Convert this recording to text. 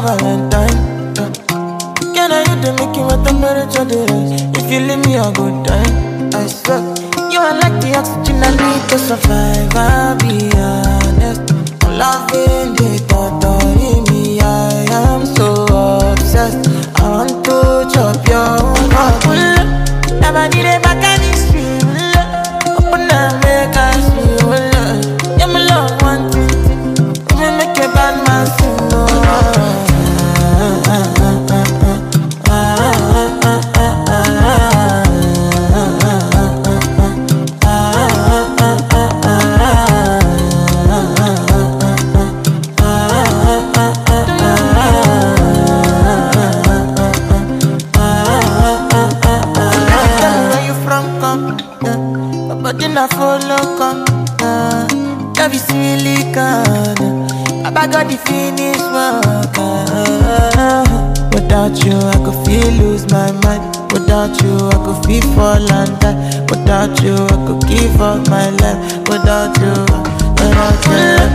Valentine. Can I hit the Mickey with temperature days? If you leave me a good time, I swear. You are like the oxygen I need to survive, I'll be honest. I'm loving the thought of me, I am so obsessed. I want to chop your heart. Never need a back on the street. Open up, make us feel. Yeah, my love, one thing. You make a bad man sing, no. But then I follow come, love is silicon. I got the finish work. Without you, I could feel lose my mind. Without you, I could feel fall and die. Without you, I could give up my life. Without you.